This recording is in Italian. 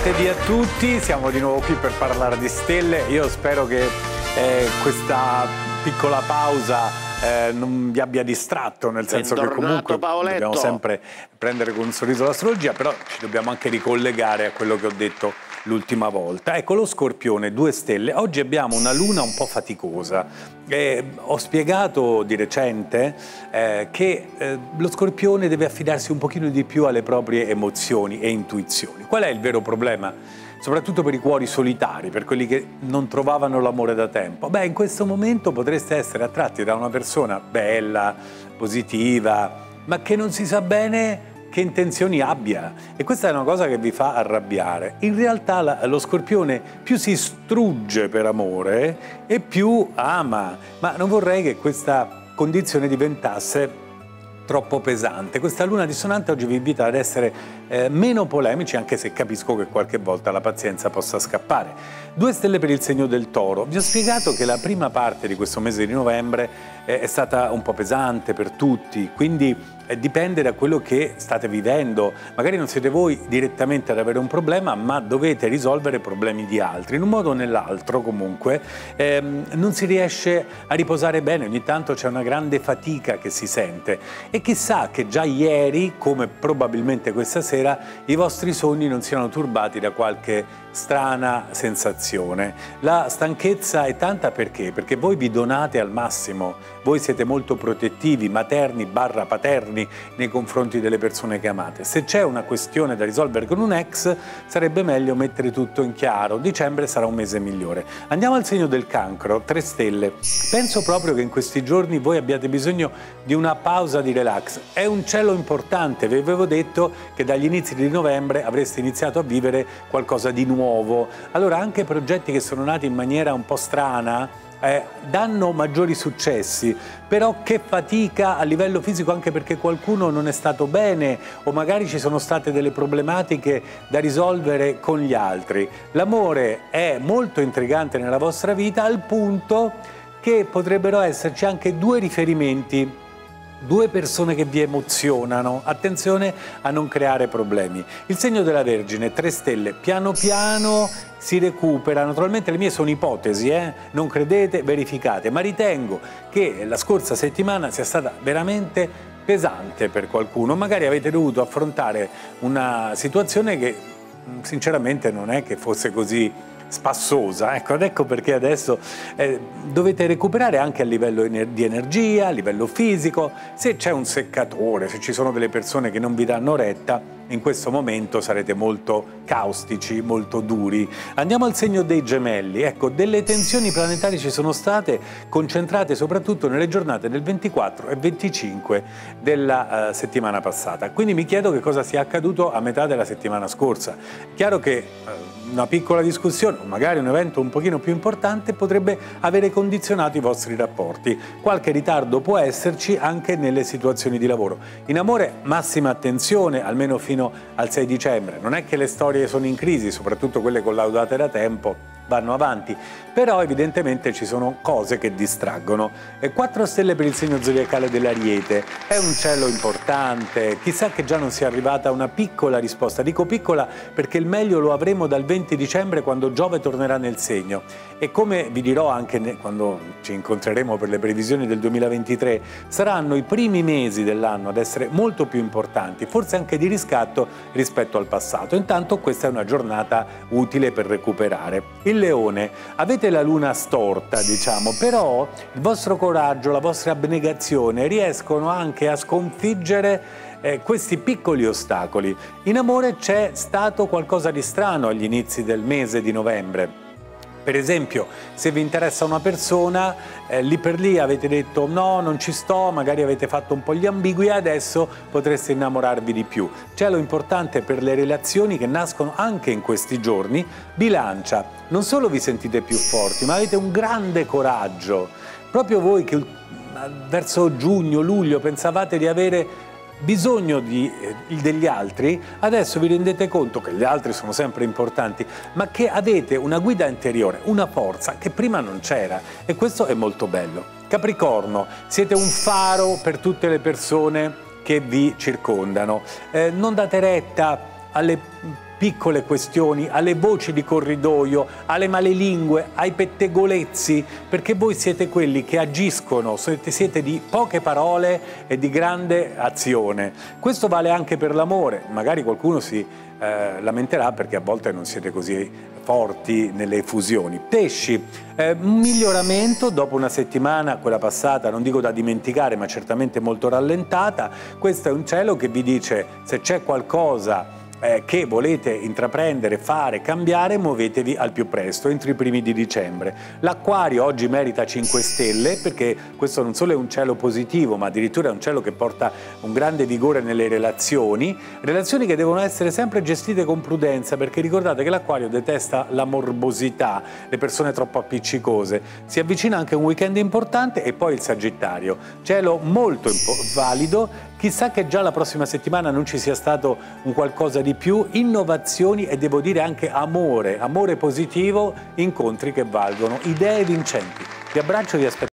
martedì a tutti, siamo di nuovo qui per parlare di stelle. Io spero che questa piccola pausa non vi abbia distratto, nel senso che comunque dobbiamo sempre prendere con un sorriso l'astrologia, però ci dobbiamo anche ricollegare a quello che ho detto l'ultima volta. Ecco, lo Scorpione, 2 stelle. Oggi abbiamo una luna un po' faticosa. Ho spiegato di recente che lo Scorpione deve affidarsi un pochino di più alle proprie emozioni e intuizioni. Qual è il vero problema? Soprattutto per i cuori solitari, per quelli che non trovavano l'amore da tempo. Beh, in questo momento potreste essere attratti da una persona bella, positiva, ma che non si sa bene che intenzioni abbia, e questa è una cosa che vi fa arrabbiare. In realtà lo Scorpione più si strugge per amore e più ama, ma non vorrei che questa condizione diventasse troppo pesante. Questa luna dissonante oggi vi invita ad essere meno polemici, anche se capisco che qualche volta la pazienza possa scappare. 2 stelle per il segno del Toro. Vi ho spiegato che la prima parte di questo mese di novembre è stata un po' pesante per tutti, quindi dipende da quello che state vivendo. Magari non siete voi direttamente ad avere un problema, ma dovete risolvere problemi di altri. In un modo o nell'altro, comunque, non si riesce a riposare bene, ogni tanto c'è una grande fatica che si sente. E chissà che già ieri, come probabilmente questa sera, i vostri sogni non siano turbati da qualche strana sensazione. La stanchezza è tanta perché? Perché voi vi donate al massimo, voi siete molto protettivi, materni / paterni nei confronti delle persone che amate. Se c'è una questione da risolvere con un ex, sarebbe meglio mettere tutto in chiaro. Dicembre sarà un mese migliore. Andiamo al segno del Cancro, 3 stelle. Penso proprio che in questi giorni voi abbiate bisogno di una pausa di relax. È un cielo importante, vi avevo detto che dagli inizi di novembre avreste iniziato a vivere qualcosa di nuovo. Allora anche progetti che sono nati in maniera un po' strana danno maggiori successi, però che fatica a livello fisico, anche perché qualcuno non è stato bene o magari ci sono state delle problematiche da risolvere con gli altri. L'amore è molto intrigante nella vostra vita, al punto che potrebbero esserci anche 2 riferimenti, 2 persone che vi emozionano. Attenzione a non creare problemi. Il segno della Vergine, 3 stelle, piano piano si recupera. Naturalmente le mie sono ipotesi, non credete, verificate, ma ritengo che la scorsa settimana sia stata veramente pesante per qualcuno. Magari avete dovuto affrontare una situazione che sinceramente non è che fosse così spassosa, ecco perché adesso dovete recuperare anche a livello di energia, a livello fisico. Se c'è un seccatore, se ci sono delle persone che non vi danno retta, in questo momento sarete molto caustici, molto duri. Andiamo al segno dei Gemelli. Ecco, delle tensioni planetarie ci sono state, concentrate soprattutto nelle giornate del 24 e 25 della settimana passata. Quindi mi chiedo che cosa sia accaduto a metà della settimana scorsa. Chiaro che una piccola discussione o magari un evento un pochino più importante potrebbe avere condizionato i vostri rapporti. Qualche ritardo può esserci anche nelle situazioni di lavoro. In amore massima attenzione, almeno fino al 6 dicembre. Non è che le storie sono in crisi, soprattutto quelle collaudate da tempo vanno avanti, però evidentemente ci sono cose che distraggono. 4 stelle per il segno zodiacale dell'Ariete. È un cielo importante, chissà che già non sia arrivata una piccola risposta. Dico piccola perché il meglio lo avremo dal 20 dicembre, quando Giove tornerà nel segno. E come vi dirò anche quando ci incontreremo per le previsioni del 2023, saranno i primi mesi dell'anno ad essere molto più importanti, forse anche di riscatto rispetto al passato. Intanto questa è una giornata utile per recuperare. Il Leone, avete la luna storta, diciamo, però il vostro coraggio, la vostra abnegazione riescono anche a sconfiggere questi piccoli ostacoli. In amore c'è stato qualcosa di strano agli inizi del mese di novembre. Per esempio, se vi interessa una persona, lì per lì avete detto no, non ci sto, magari avete fatto un po' gli ambigui e adesso potreste innamorarvi di più. Cielo importante per le relazioni che nascono anche in questi giorni. Bilancia, non solo vi sentite più forti, ma avete un grande coraggio. Proprio voi che verso giugno, luglio pensavate di avere bisogno degli altri, adesso vi rendete conto che gli altri sono sempre importanti, ma che avete una guida interiore, una forza che prima non c'era, e questo è molto bello. Capricorno, siete un faro per tutte le persone che vi circondano. Non date retta alle piccole questioni, alle voci di corridoio, alle malelingue, ai pettegolezzi, perché voi siete quelli che agiscono, siete di poche parole e di grande azione. Questo vale anche per l'amore, magari qualcuno si lamenterà perché a volte non siete così forti nelle effusioni. Pesci, un miglioramento dopo una settimana, quella passata, non dico da dimenticare, ma certamente molto rallentata. Questo è un cielo che vi dice: se c'è qualcosa che volete intraprendere, fare, cambiare, muovetevi al più presto, entro i primi di dicembre. L'Acquario oggi merita 5 stelle perché questo non solo è un cielo positivo, ma addirittura è un cielo che porta un grande vigore nelle relazioni che devono essere sempre gestite con prudenza, perché ricordate che l'Acquario detesta la morbosità, le persone troppo appiccicose. Si avvicina anche un weekend importante e poi il Sagittario, cielo molto valido. Chissà che già la prossima settimana non ci sia stato un qualcosa di più, innovazioni e devo dire anche amore positivo, incontri che valgono, idee vincenti. Vi abbraccio e vi aspetto.